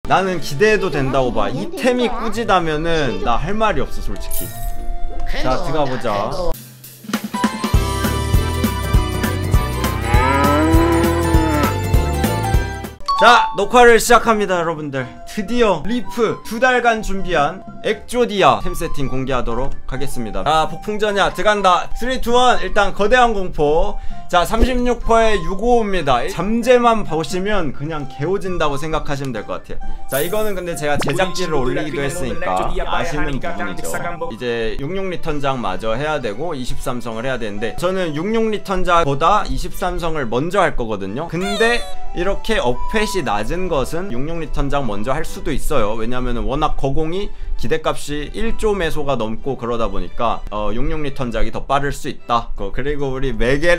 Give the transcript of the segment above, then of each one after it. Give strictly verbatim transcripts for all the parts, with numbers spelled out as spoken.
나는 기대해도 된다고 봐. 이템이 꾸지다면은 나 할 말이 없어 솔직히. 자 들어가보자. 자 녹화를 시작합니다 여러분들. 드디어 리프 두 달간 준비한 엑조디아 템 세팅 공개하도록 하겠습니다. 자 폭풍전야 들어간다. 삼, 이, 일. 일단 거대한 공포. 자 삼십육 퍼센트의 육오오입니다 잠재만 보시면 그냥 개오진다고 생각하시면 될 것 같아요. 자 이거는 근데 제가 제작기를 올리기도 했으니까 아시는 부분이죠. 이제 육십육 리턴작 마저 해야 되고 이십삼 성을 해야 되는데 저는 육십육 리턴작보다 이십삼 성을 먼저 할 거거든요. 근데 이렇게 업팻이 낮은 것은 육십육 리턴작 먼저 할 수도 있어요. 왜냐면 워낙 거공이 기대값이 일조 매소가 넘고 그러다 보니까 어, 육십육 리턴작이 더 빠를 수 있다. 어, 그리고 우리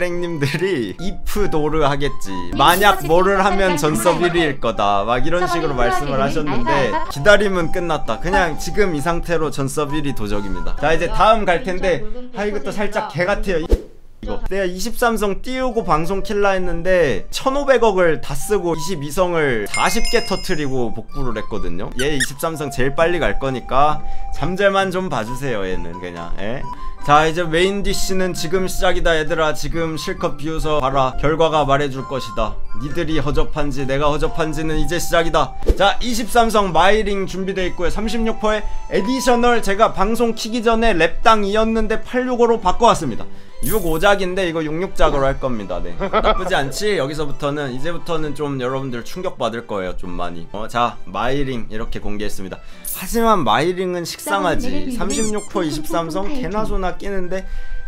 메게랭님들이 이프 도르 하겠지, 만약 뭐를 하면 전섭 일 위일 거다 막 이런 식으로 말씀을 하셨는데 기다림은 끝났다. 그냥 지금 이 상태로 전섭 일 위 도적입니다. 자 이제 다음 갈 텐데 아 이것도 살짝 개 같아요. 이거 내가 이십삼 성 띄우고 방송 킬라 했는데 천오백억을 다 쓰고 이십이 성을 사십 개 터트리고 복구를 했거든요. 얘 이십삼 성 제일 빨리 갈 거니까 잠재만 좀 봐주세요 얘는 그냥. 에? 자 이제 메인 디씨는 지금 시작이다 얘들아. 지금 실컷 비웃어 봐라. 결과가 말해줄 것이다. 니들이 허접한지 내가 허접한지는 이제 시작이다. 자 이십삼 성 마이링 준비되어 있고요. 삼십육 퍼센트의 에디셔널 제가 방송 키기 전에 랩당 이였는데 팔십육으로 바꿔왔습니다. 육오작인데 이거 육십육작으로 할 겁니다. 네. 나쁘지 않지? 여기서부터는 이제부터는 좀 여러분들 충격받을 거예요. 좀 많이. 어, 자 마이링 이렇게 공개했습니다. 하지만 마이링은 식상하지. 삼십육 퍼센트 이십삼 성 개나 소나 끼는데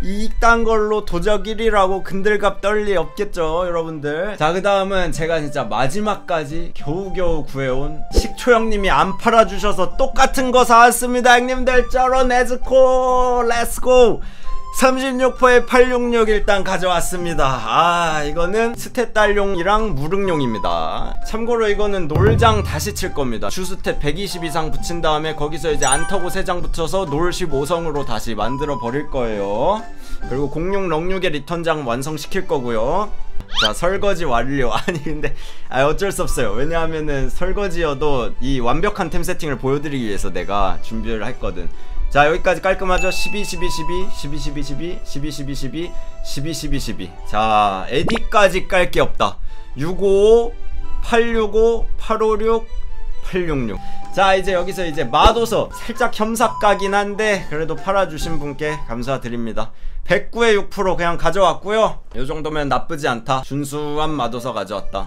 이딴 걸로 도적 일 위라고 근들갑 떨 리 없겠죠 여러분들. 자 그 다음은 제가 진짜 마지막까지 겨우겨우 구해온 식초 형님이 안 팔아주셔서 똑같은 거 사왔습니다 형님들. 쩔어 네즈코 렛츠고. 삼십육 퍼센트의 팔백육십육 일단 가져왔습니다. 아 이거는 스탯달용이랑 무릉용입니다. 참고로 이거는 놀장 다시 칠 겁니다. 주스탯 백이십 이상 붙인 다음에 거기서 이제 안터고 세 장 붙여서 놀 십오 성으로 다시 만들어 버릴 거예요. 그리고 공육 럭육의 리턴장 완성시킬 거고요. 자 설거지 완료. 아니 근데 아 어쩔 수 없어요. 왜냐하면은 설거지여도 이 완벽한 템 세팅을 보여드리기 위해서 내가 준비를 했거든. 자 여기까지 깔끔하죠? 십이, 십이, 십이, 십이, 십이, 십이, 십이, 십이, 십이, 십이, 십이, 십이. 자 에디까지 깔 게 없다. 육오오, 팔육오, 팔오육, 팔육육. 자 이제 여기서 이제 마도서 살짝 겸삭가긴 한데 그래도 팔아주신 분께 감사드립니다. 백구의 육 퍼센트 그냥 가져왔고요. 요정도면 나쁘지 않다. 준수한 마도서 가져왔다.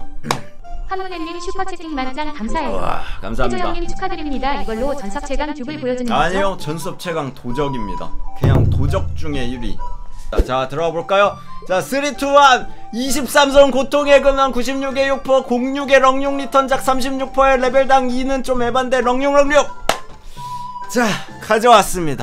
한문혜님 슈퍼채팅 만장 감사해요. 와, 감사합니다. 해조형님 축하드립니다. 이걸로 전섭 최강 듀블 보여주는 거죠? 아니요 전섭 최강 도적입니다. 그냥 도적 중에 일 위. 자, 자 들어가 볼까요? 자 삼, 이, 일 이십삼 성 고통의 근원 구십육의 육 퍼센트 공육의 럭육 리턴작 삼십육 퍼센트 레벨당 이는 좀 에반데 럭육 럭육. 자 가져왔습니다.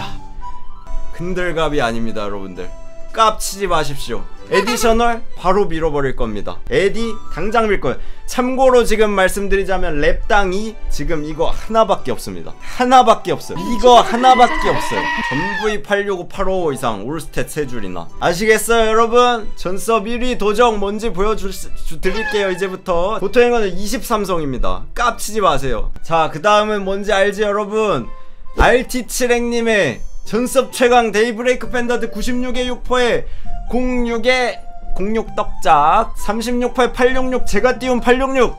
근들갑이 아닙니다 여러분들. 깝치지 마십시오. 에디셔널 바로 밀어버릴 겁니다. 에디 당장 밀 거예요. 참고로 지금 말씀드리자면 랩당이 지금 이거 하나밖에 없습니다. 하나밖에 없어요. 이거 하나밖에 없어요. 전부 이 팔육오, 팔오오 이상 올스탯 세 줄이나. 아시겠어요 여러분? 전섭 일 위 도적 뭔지 보여드릴게요 이제부터. 보통의 거는 이십삼 성입니다. 깝치지 마세요. 자 그 다음은 뭔지 알지 여러분? 알티칠행님의 전섭 최강 데이브레이크 팬더드 구십육의 육 퍼센트 공육의 공육 떡작 삼십육 퍼센트 팔백육십육 제가 띄운 팔백육십육.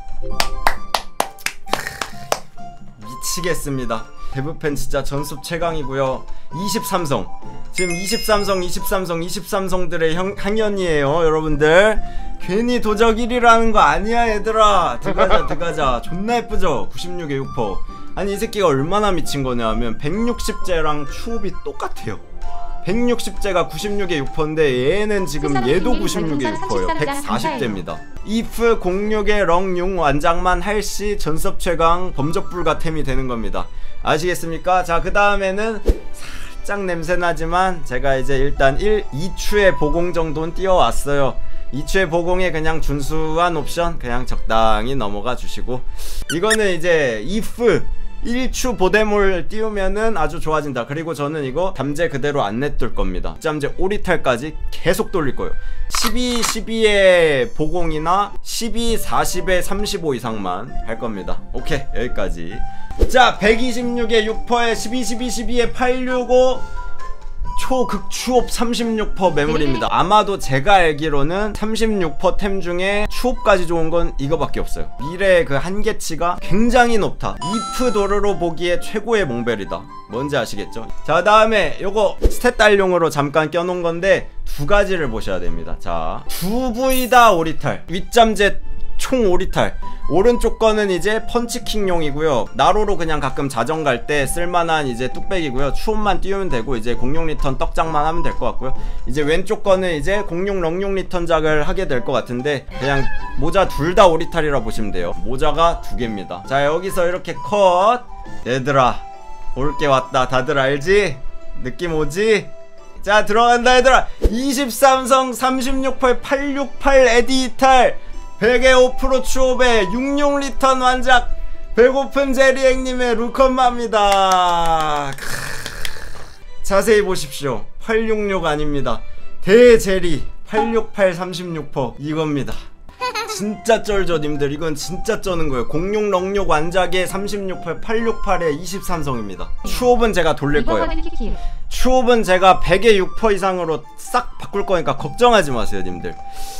미치겠습니다. 데브팬 진짜 전섭 최강이고요. 이십삼 성 지금 이십삼 성 이십삼 성 이십삼 성들의 형, 향연이에요 여러분들. 괜히 도적 일 위라는 거 아니야 얘들아. 들어가자 들어가자. 존나 예쁘죠? 구십육의 육 퍼센트. 아니 이 새끼가 얼마나 미친 거냐 하면 백육십제랑 추업이 똑같아요. 백육십제가 구십육의 육 퍼센트인데 얘는 지금 얘도 구십육의 육 퍼센트예요. 백사십제입니다. if 공육의 럭육 완장만 할시 전섭 최강 범접불가 템이 되는 겁니다. 아시겠습니까? 자 그 다음에는 살짝 냄새나지만 제가 이제 일단 일, 이 추의 보공 정도는 띄워왔어요. 이 추의 보공에 그냥 준수한 옵션 그냥 적당히 넘어가 주시고, 이거는 이제 if 일 추 보데몰 띄우면은 아주 좋아진다. 그리고 저는 이거 잠재 그대로 안 냅둘 겁니다. 잠재 오리탈까지 계속 돌릴 거예요. 십이, 십이에 보공이나 십이, 사십에 삼십오 이상만 할 겁니다. 오케이, 여기까지. 자, 백이십육에 육 퍼센트에 십이, 십이, 십이에 팔백육십오 초극추업 삼십육 퍼센트 매물입니다. 아마도 제가 알기로는 삼십육 퍼센트 템 중에 추업까지 좋은 건 이거밖에 없어요. 미래의 그 한계치가 굉장히 높다. 이프 도르로 보기에 최고의 몽벨이다. 뭔지 아시겠죠? 자, 다음에 요거 스탯 딸용으로 잠깐 껴놓은 건데 두 가지를 보셔야 됩니다. 자, 두 부위다 오리탈. 윗잠재 총 오리탈. 오른쪽 거는 이제 펀치킹용이고요. 나로로 그냥 가끔 자정 갈 때 쓸만한 이제 뚝배기고요. 추업만 띄우면 되고 이제 공룡 리턴 떡장만 하면 될 것 같고요. 이제 왼쪽 거는 이제 공룡 렁룡 리턴작을 하게 될 것 같은데 그냥 모자 둘 다 오리탈이라 보시면 돼요. 모자가 두 개입니다. 자, 여기서 이렇게 컷. 얘들아, 올 게 왔다. 다들 알지? 느낌 오지? 자, 들어간다 얘들아. 이십삼 성 삼십육 퍼센트 팔백육십팔 에디 이탈 백에 오 퍼센트 추업에 육룡 리턴 완작. 배고픈 제리앵님의 루컨마입니다. 자세히 보십시오. 팔백육십육 아닙니다. 대제리 팔백육십팔 삼십육 퍼센트 이겁니다. 진짜 쩔죠 님들. 이건 진짜 쩌는 거예요. 공룡 렁룡 완작에 삼십육 퍼센트 팔백육십팔에 이십삼 성입니다 추업은 제가 돌릴 거예요. 추업은 제가 백에 육 퍼센트 이상으로 싹 바꿀 거니까 걱정하지 마세요 님들.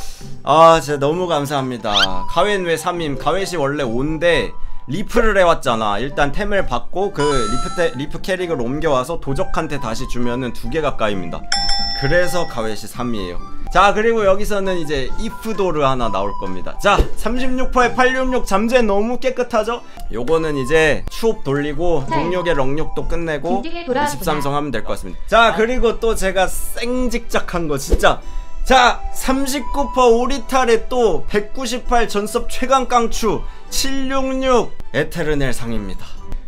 아, 진짜 너무 감사합니다. 가웬 왜 삼임? 가웬이 원래 오인데 리프를 해왔잖아. 일단 템을 받고 그 리프, 테, 리프 캐릭을 옮겨와서 도적한테 다시 주면은 두 개 가까이입니다. 그래서 가웬이 삼이에요 자, 그리고 여기서는 이제 이프도르 하나 나올 겁니다. 자, 삼십육 퍼센트 팔백육십육 잠재 너무 깨끗하죠? 요거는 이제 추업 돌리고 동력의 렁력도 끝내고 이십삼 성 하면 될 것 같습니다. 자, 그리고 또 제가 생직작한 거 진짜. 자, 삼십구 퍼센트 오리탈에 또 백구십팔 전섭 최강 깡추 칠백육십육 에테르넬 상입니다.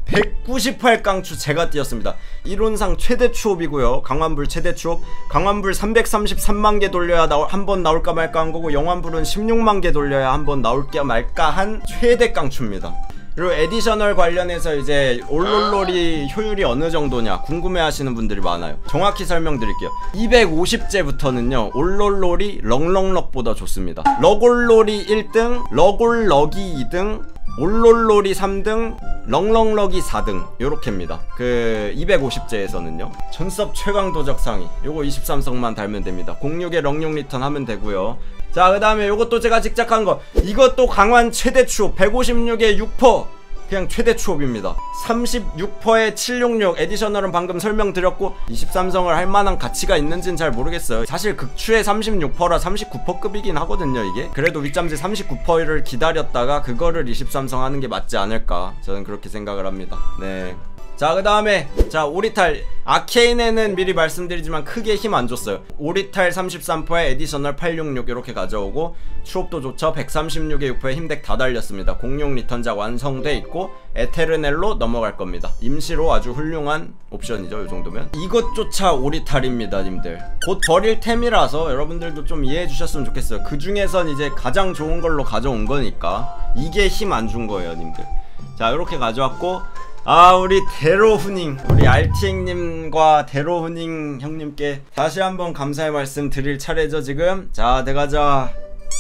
백구십팔 깡추 제가 띄었습니다. 이론상 최대 추업이고요. 강환불 최대 추업. 강환불 삼백삼십삼만 개 돌려야 한 번 나올까 말까 한 거고, 영환불은 십육만 개 돌려야 한 번 나올까 말까 한 최대 깡추입니다. 그리고 에디셔널 관련해서 이제 올롤롤이 효율이 어느 정도냐 궁금해 하시는 분들이 많아요. 정확히 설명드릴게요. 이백오십 제부터는요 올롤롤이 렁렁럭보다 좋습니다. 럭올롤이 일 등, 럭올럭이 이 등, 올롤롤이 삼 등, 렁렁럭이 사 등 요렇게입니다. 그 이백오십 제에서는요 전섭 최강 도적 상위 요거 이십삼 성만 달면 됩니다. 공육에 렁룡 리턴 하면 되고요. 자, 그 다음에 요것도 제가 직작한 거, 이것도 강환 최대 추업 백오십육에 육 퍼센트 그냥 최대 추업입니다. 삼십육 퍼센트에 칠백육십육 에디셔널은 방금 설명드렸고 이십삼 성을 할 만한 가치가 있는지는 잘 모르겠어요. 사실 극추의 삼십육 퍼센트라 삼십구 퍼센트급이긴 하거든요 이게. 그래도 윗잠재 삼십구 퍼센트를 기다렸다가 그거를 이십삼 성 하는 게 맞지 않을까 저는 그렇게 생각을 합니다. 네. 자, 그 다음에 자 오리탈 아케인에는 미리 말씀드리지만 크게 힘 안 줬어요. 오리탈 삼십삼 퍼센트 에디셔널 팔백육십육 이렇게 가져오고 추업도 좋죠. 백삼십육에 육 퍼센트 힘덱 다 달렸습니다. 공룡 리턴작 완성돼 있고 에테르넬로 넘어갈 겁니다. 임시로 아주 훌륭한 옵션이죠. 이 정도면 이것조차 오리탈입니다 님들. 곧 버릴 템이라서 여러분들도 좀 이해해 주셨으면 좋겠어요. 그 중에선 이제 가장 좋은 걸로 가져온 거니까 이게 힘 안 준 거예요 님들. 자, 이렇게 가져왔고, 아, 우리 데로후닝, 우리 알티엑님과 데로후닝 형님께 다시 한번 감사의 말씀 드릴 차례죠 지금. 자, 대가자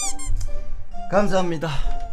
감사합니다.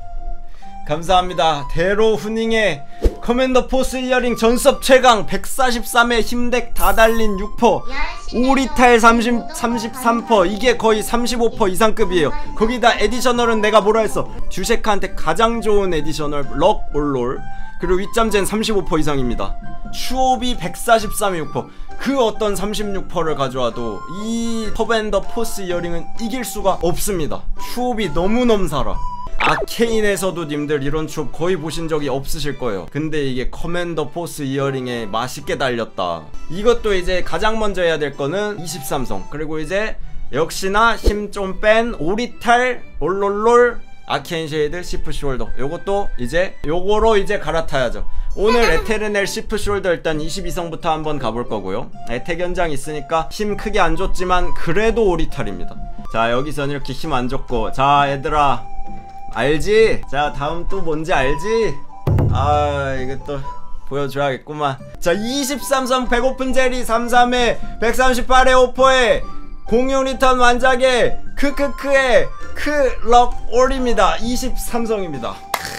감사합니다. 데로후닝의 커맨더 포스 이어링 전섭 최강 백사십삼에 힘덱 다 달린 육 퍼센트 오리탈 삼십, 삼십삼 퍼센트 이게 거의 삼십오 퍼센트 이상급이에요. 거기다 에디셔널은 내가 뭐라 했어, 주셰카한테 가장 좋은 에디셔널 럭 올롤, 그리고 윗잠재는 삼십오 퍼센트 이상입니다. 추업이 백사십삼에 육 퍼센트 그 어떤 삼십육 퍼센트를 가져와도 이 커맨더 포스 이어링은 이길 수가 없습니다. 추업이 너무너무 살아. 아케인에서도 님들 이런 추업 거의 보신 적이 없으실 거예요. 근데 이게 커맨더 포스 이어링에 맛있게 달렸다. 이것도 이제 가장 먼저 해야 될 거는 이십삼 성, 그리고 이제 역시나 힘 좀 뺀 오리탈 올롤롤 아케인 쉐이드 시프 숄더 요것도 이제 요거로 이제 갈아타야죠. 오늘 에테르넬 시프 숄더 일단 이십이 성부터 한번 가볼 거고요. 에테 견장 있으니까 힘 크게 안 줬지만 그래도 오리탈입니다. 자, 여기선 이렇게 힘 안 줬고, 자 얘들아 알지? 자, 다음 또 뭔지 알지? 아, 이것도 보여줘야겠구만. 자, 이십삼성 배고픈 제리 삼십삼에 백삼십팔에 오퍼에 공룡 리턴 완작에 크크크의 크럭올입니다. 이십삼성입니다.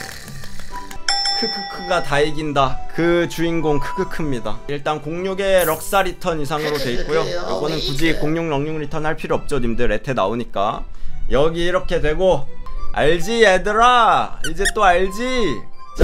크크크가 다 이긴다. 그 주인공 크크크입니다. 일단 공룡의 럭사 리턴 이상으로 돼 있고요. 이거는 굳이 공룡 럭룡 리턴 할 필요 없죠 님들. 레테 나오니까. 여기 이렇게 되고, 알지 얘들아? 이제 또 알지?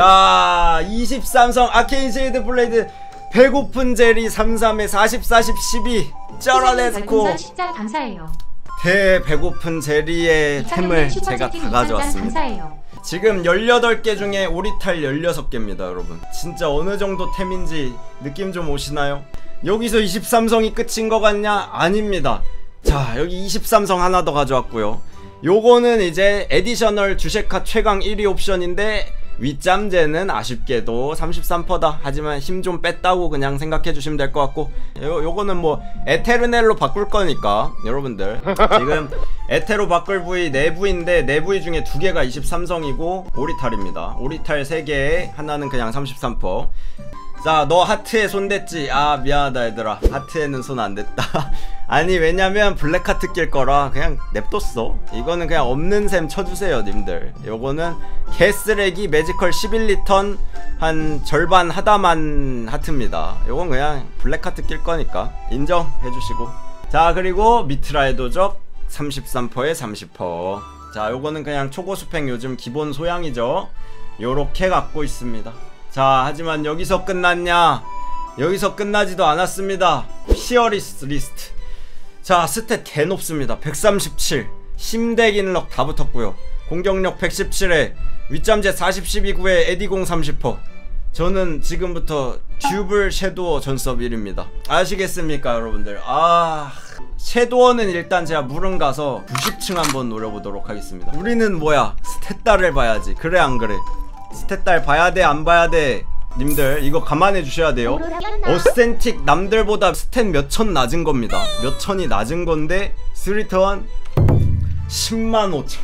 자, 이십삼성 아케인 쉐이드 블레이드 배고픈 제리 삼십삼에 사십, 사십, 십이 쩌라 렛츠고. 십장 감사해요. 대 배고픈 제리의 템을 제가 다 가져왔습니다. 감사해요. 지금 열여덟 개 중에 오리탈 열여섯 개입니다 여러분. 진짜 어느 정도 템인지 느낌 좀 오시나요? 여기서 이십삼성이 끝인 것 같냐? 아닙니다. 자, 여기 이십삼성 하나 더 가져왔고요. 요거는 이제 에디셔널 주식카 최강 일 위 옵션인데 윗잠재는 아쉽게도 삼십삼 퍼센트다. 하지만 힘 좀 뺐다고 그냥 생각해주시면 될 것 같고, 요, 요거는 뭐 에테르넬로 바꿀 거니까 여러분들 지금 에테로 바꿀 부위 네 부위인데 네 부위 중에 두 개가 이십삼성이고 오리탈입니다. 오리탈 세 개에 하나는 그냥 삼십삼 퍼센트. 자, 너 하트에 손 댔지? 아, 미안하다 얘들아. 하트에는 손 안 댔다. 아니, 왜냐면 블랙하트 낄 거라 그냥 냅뒀어. 이거는 그냥 없는 셈 쳐주세요 님들. 요거는 개쓰레기 매지컬 십일 리턴 한 절반 하다만 하트입니다. 요건 그냥 블랙하트 낄 거니까 인정해주시고. 자, 그리고 미트라의 도적 삼십삼 퍼센트에 삼십 퍼센트. 자, 요거는 그냥 초고수팩 요즘 기본 소양이죠. 요렇게 갖고 있습니다. 자, 하지만 여기서 끝났냐? 여기서 끝나지도 않았습니다. 피어리스 리스트. 자, 스탯 개 높습니다. 백삼십칠, 심덱 인럭 다 붙었고요. 공격력 백십칠에 윗잠재 사십, 십이, 구에 에디공 삼십 퍼센트. 저는 지금부터 듀블 섀도어 전섭 일 위입니다 아시겠습니까 여러분들? 아, 섀도어는 일단 제가 물은 가서 구십 층 한번 노려보도록 하겠습니다. 우리는 뭐야, 스탯달을 봐야지. 그래 안 그래? 스탯달 봐야돼 안 봐야돼? 님들 이거 감안해 주셔야 돼요. 어센틱 남들보다 스탯 몇천 낮은 겁니다. 몇천이 낮은 건데 스리턴 십만 오천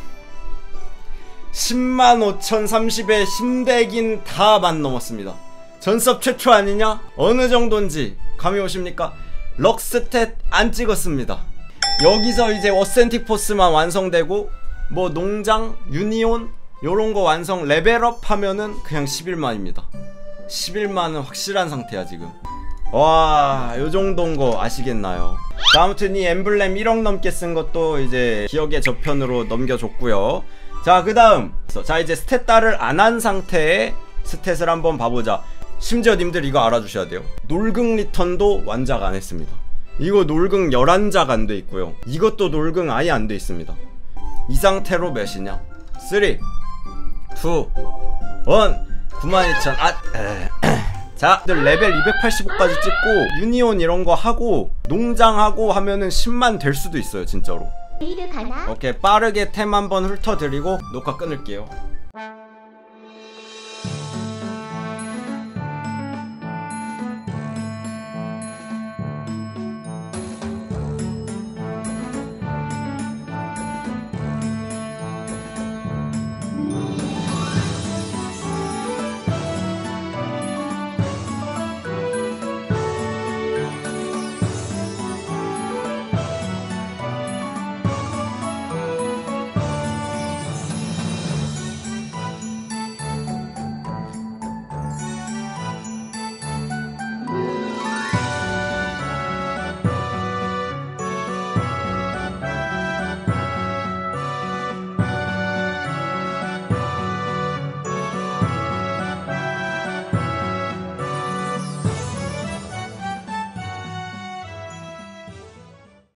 십만 오천 삼십에 심덱인 다 만 넘었습니다. 전섭 최초 아니냐? 어느 정도인지 감이 오십니까? 럭스탯 안 찍었습니다. 여기서 이제 어센틱 포스만 완성되고 뭐 농장, 유니온 요런거 완성 레벨업 하면은 그냥 십일만입니다 십일만은 확실한 상태야 지금. 와, 요정도인거 아시겠나요? 자, 아무튼 이 엠블렘 일억 넘게 쓴것도 이제 기억의 저편으로 넘겨줬고요. 자, 그 다음 자 이제 스탯달을 안 한 상태의 스탯을 한번 봐보자. 심지어 님들 이거 알아주셔야 돼요. 놀궁 리턴도 완작 안 했습니다. 이거 놀궁 열한 작 안 돼 있고요. 이것도 놀궁 아예 안 돼 있습니다. 이 상태로 몇이냐? 삼, 이, 일 구만 이천. 아, 자, 레벨 이백팔십오까지 찍고 유니온 이런거 하고 농장하고 하면은 십만 될 수도 있어요 진짜로. 오케이, 빠르게 템 한번 훑어드리고 녹화 끊을게요.